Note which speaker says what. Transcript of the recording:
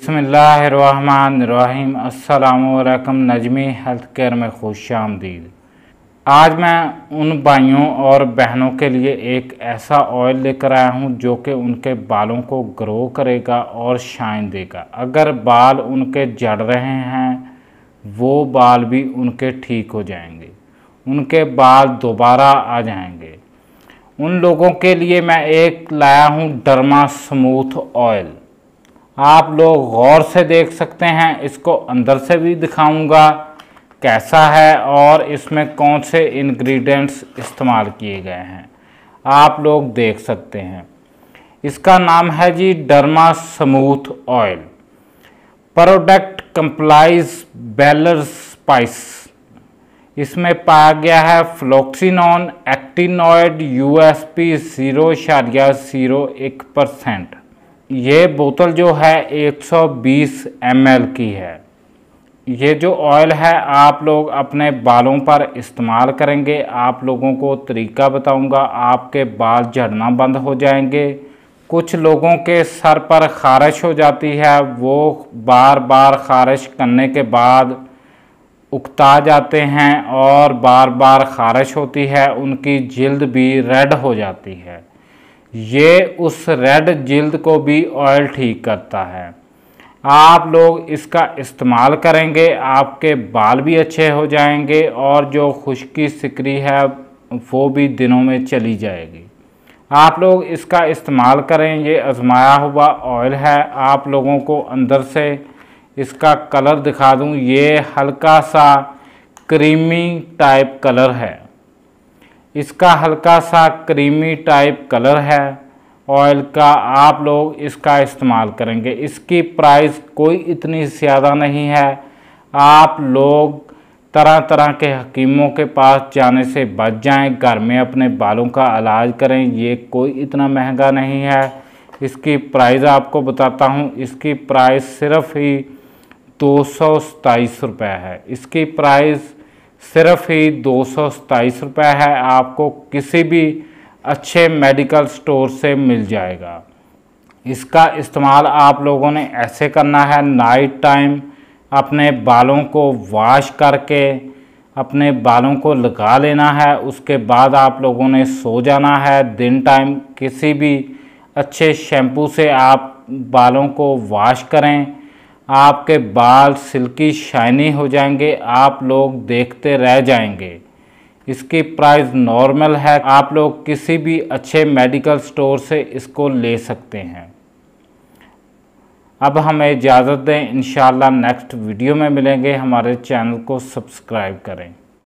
Speaker 1: बिस्मिल्लाहिर्रहमानिर्रहीम। अस्सलामुअलैकुम। Najmi health care में खुशामदीद। आज मैं उन भाइयों और बहनों के लिए एक ऐसा ऑयल लेकर आया हूं जो कि उनके बालों को ग्रो करेगा और शाइन देगा। अगर बाल उनके झड़ रहे हैं वो बाल भी उनके ठीक हो जाएंगे, उनके बाल दोबारा आ जाएंगे। उन लोगों के लिए मैं एक लाया हूं डर्मा स्मूथ ऑयल। आप लोग गौर से देख सकते हैं, इसको अंदर से भी दिखाऊंगा कैसा है और इसमें कौन से इंग्रेडिएंट्स इस्तेमाल किए गए हैं, आप लोग देख सकते हैं। इसका नाम है G Derma smooth oil. Product complies बेलर स्पाइस। इसमें पाया गया है फ्लोक्सिनोन, एक्टिनॉइड, USP 0.01%। ये बोतल जो है 120 ml की है। ये जो ऑयल है आप लोग अपने बालों पर इस्तेमाल करेंगे, आप लोगों को तरीका बताऊंगा, आपके बाल झड़ना बंद हो जाएंगे। कुछ लोगों के सर पर ख़ारिश हो जाती है, वो बार बार ख़ारिश करने के बाद उकता जाते हैं और बार बार ख़ारिश होती है, उनकी जिल्द भी रेड हो जाती है। ये उस रेड जिल्द को भी ऑयल ठीक करता है। आप लोग इसका इस्तेमाल करेंगे, आपके बाल भी अच्छे हो जाएंगे और जो खुश्की सिकरी है वो भी दिनों में चली जाएगी। आप लोग इसका इस्तेमाल करें। ये आजमाया हुआ ऑयल है। आप लोगों को अंदर से इसका कलर दिखा दूं, ये हल्का सा क्रीमी टाइप कलर है। इसका हल्का सा क्रीमी टाइप कलर है ऑयल का। आप लोग इसका इस्तेमाल करेंगे। इसकी प्राइस कोई इतनी ज़्यादा नहीं है। आप लोग तरह तरह के हकीमों के पास जाने से बच जाएं, घर में अपने बालों का इलाज करें। ये कोई इतना महंगा नहीं है। इसकी प्राइस आपको बताता हूँ। इसकी प्राइस सिर्फ ही 227 रुपये है। इसकी प्राइस सिर्फ ही 227 रुपये है। आपको किसी भी अच्छे मेडिकल स्टोर से मिल जाएगा। इसका इस्तेमाल आप लोगों ने ऐसे करना है, नाइट टाइम अपने बालों को वॉश करके अपने बालों को लगा लेना है। उसके बाद आप लोगों ने सो जाना है। दिन टाइम किसी भी अच्छे शैम्पू से आप बालों को वॉश करें, आपके बाल सिल्की शाइनी हो जाएंगे, आप लोग देखते रह जाएंगे। इसकी प्राइस नॉर्मल है। आप लोग किसी भी अच्छे मेडिकल स्टोर से इसको ले सकते हैं। अब हमें इजाज़त दें, इंशाल्लाह नेक्स्ट वीडियो में मिलेंगे। हमारे चैनल को सब्सक्राइब करें।